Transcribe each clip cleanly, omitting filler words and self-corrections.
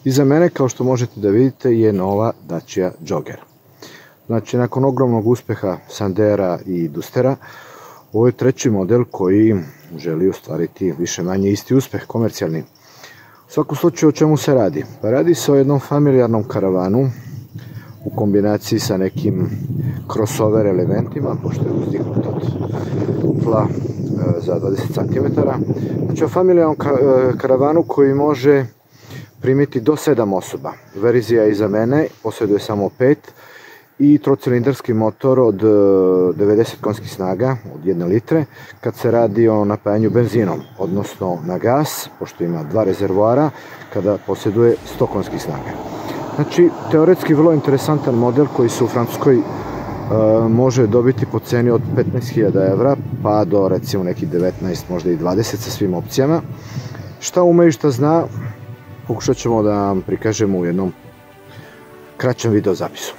Iza mene, kao što možete da vidite, je nova Dacia Jogger. Znači, nakon ogromnog uspeha Sandera i Dustera, ovo je treći model koji želi ostvariti više manje isti uspeh, komercijalni. U svakom slučaju, o čemu se radi? Pa radi se o jednom familijarnom karavanu u kombinaciji sa nekim crossover elementima, pošto je uzdignut od tla za 20 cm. Znači, o familijarnom karavanu koji može primiti do 7 osoba. Verzija iza mene posjeduje samo 5 i trocilindarski motor od 90 konjskih snaga, od 1 litre, kad se radi o napajanju benzinom, odnosno na gas, pošto ima 2 rezervoara, kada posjeduje 100 konjskih snaga. Znači, teoretski vrlo interesantan model koji se u Francuskoj može dobiti po ceni od 15.000 evra, pa do recimo nekih 19, možda i 20 sa svim opcijama. Šta ume i šta zna, pokušat ćemo da vam prikažemo u jednom kraćem video zapisu.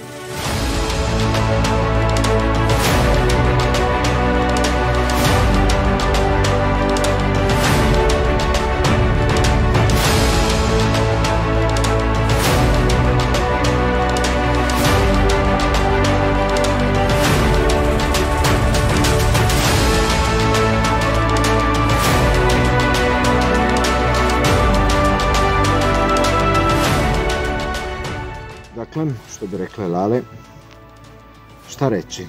Dakle, što bi rekle Lale, šta reći?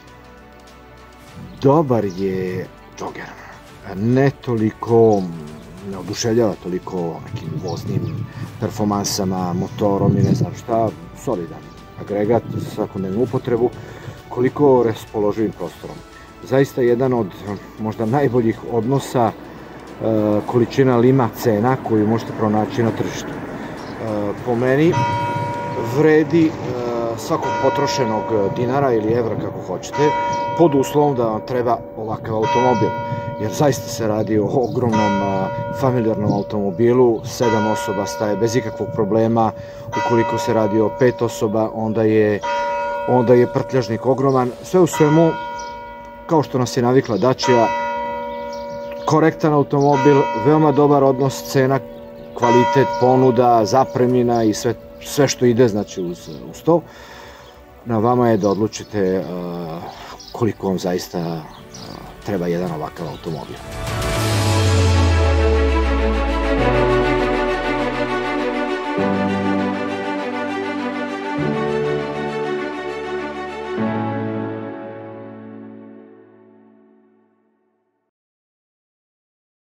Dobar je Jogger, ne toliko, ne oduševljava toliko nekim voznim performansama, motorom i ne znam šta, solidan agregat za svakodnevnu upotrebu, koliko raspoloživim prostorom. Zaista jedan od možda najboljih odnosa količina lima cena koju možete pronaći na tržištu. Po meni vredi svakog potrošenog dinara ili evra, kako hoćete, pod uslovom da vam treba ovakav automobil. Jer zaista se radi o ogromnom familijarnom automobilu, 7 osoba staje bez ikakvog problema. Ukoliko se radi o 5 osoba, onda je prtljažnik ogroman. Sve u svemu, kao što nas je navikla Dacia, korektan automobil, veoma dobar odnos cena, kvalitet, ponuda, zapremina i sve što ide, znači, uz to. Na vama je da odlučite koliko vam zaista treba jedan ovakav automobil.